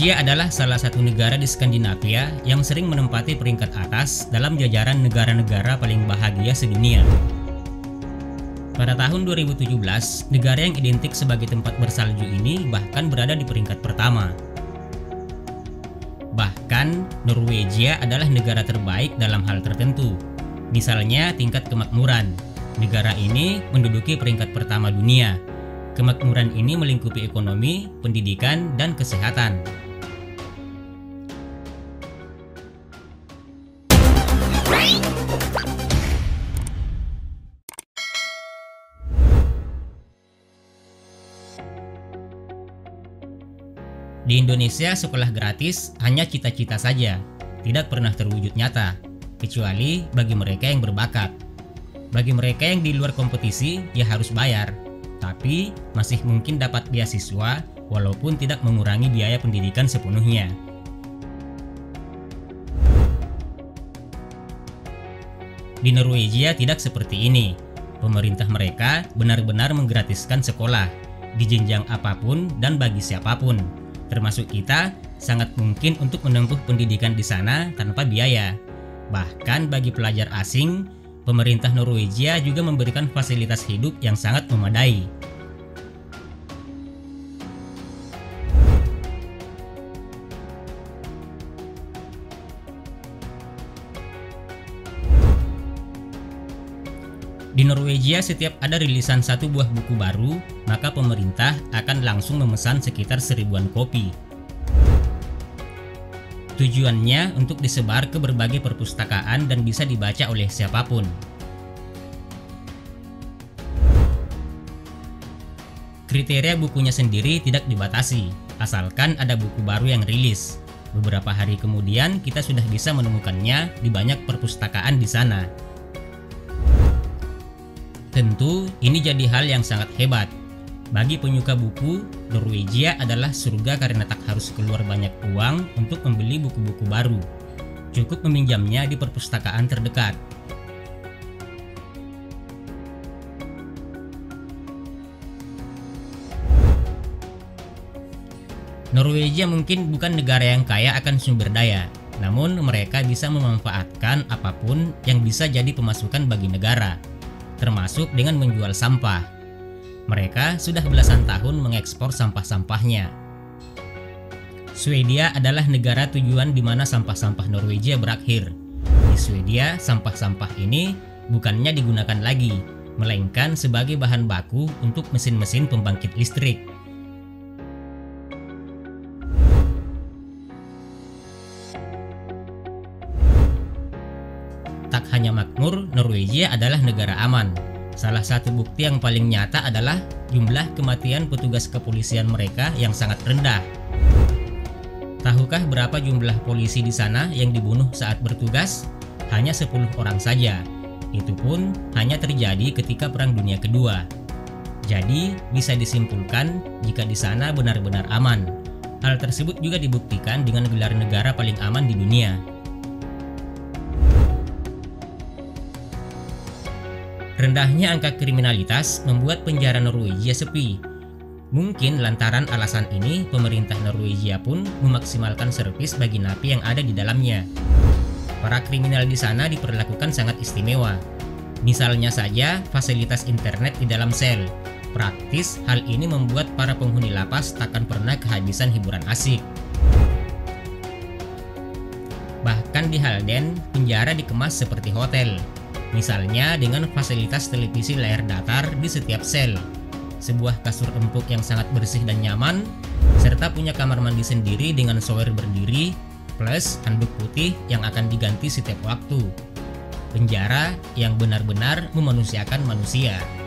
Norwegia adalah salah satu negara di Skandinavia yang sering menempati peringkat atas dalam jajaran negara-negara paling bahagia sedunia. Pada tahun 2017, negara yang identik sebagai tempat bersalju ini bahkan berada di peringkat pertama. Bahkan, Norwegia adalah negara terbaik dalam hal tertentu. Misalnya tingkat kemakmuran. Negara ini menduduki peringkat pertama dunia. Kemakmuran ini melingkupi ekonomi, pendidikan, dan kesehatan. Di Indonesia, sekolah gratis hanya cita-cita saja, tidak pernah terwujud nyata, kecuali bagi mereka yang berbakat. Bagi mereka yang di luar kompetisi, ya harus bayar. Tapi masih mungkin dapat beasiswa walaupun tidak mengurangi biaya pendidikan sepenuhnya. Di Norwegia tidak seperti ini. Pemerintah mereka benar-benar menggratiskan sekolah di jenjang apapun dan bagi siapapun. Termasuk kita, sangat mungkin untuk menempuh pendidikan di sana tanpa biaya. Bahkan bagi pelajar asing, pemerintah Norwegia juga memberikan fasilitas hidup yang sangat memadai. Di Norwegia, setiap ada rilisan satu buah buku baru, maka pemerintah akan langsung memesan sekitar 1000-an kopi. Tujuannya untuk disebar ke berbagai perpustakaan dan bisa dibaca oleh siapapun. Kriteria bukunya sendiri tidak dibatasi, asalkan ada buku baru yang rilis. Beberapa hari kemudian kita sudah bisa menemukannya di banyak perpustakaan di sana. Tentu ini jadi hal yang sangat hebat. Bagi penyuka buku, Norwegia adalah surga karena tak harus keluar banyak uang untuk membeli buku-buku baru. Cukup meminjamnya di perpustakaan terdekat. Norwegia mungkin bukan negara yang kaya akan sumber daya, namun mereka bisa memanfaatkan apapun yang bisa jadi pemasukan bagi negara, termasuk dengan menjual sampah. Mereka sudah belasan tahun mengekspor sampah-sampahnya. Swedia adalah negara tujuan di mana sampah-sampah Norwegia berakhir. Di Swedia, sampah-sampah ini bukannya digunakan lagi, melainkan sebagai bahan baku untuk mesin-mesin pembangkit listrik. Tak hanya makmur, Norwegia adalah negara aman. Salah satu bukti yang paling nyata adalah jumlah kematian petugas kepolisian mereka yang sangat rendah. Tahukah berapa jumlah polisi di sana yang dibunuh saat bertugas? Hanya 10 orang saja. Itu pun hanya terjadi ketika Perang Dunia Kedua. Jadi bisa disimpulkan jika di sana benar-benar aman. Hal tersebut juga dibuktikan dengan gelar negara paling aman di dunia. Rendahnya angka kriminalitas membuat penjara Norwegia sepi. Mungkin lantaran alasan ini, pemerintah Norwegia pun memaksimalkan servis bagi napi yang ada di dalamnya. Para kriminal di sana diperlakukan sangat istimewa. Misalnya saja fasilitas internet di dalam sel. Praktis, hal ini membuat para penghuni lapas takkan pernah kehabisan hiburan asik. Bahkan di Halden, penjara dikemas seperti hotel. Misalnya dengan fasilitas televisi layar datar di setiap sel, sebuah kasur empuk yang sangat bersih dan nyaman, serta punya kamar mandi sendiri dengan shower berdiri, plus handuk putih yang akan diganti setiap waktu. Penjara yang benar-benar memanusiakan manusia.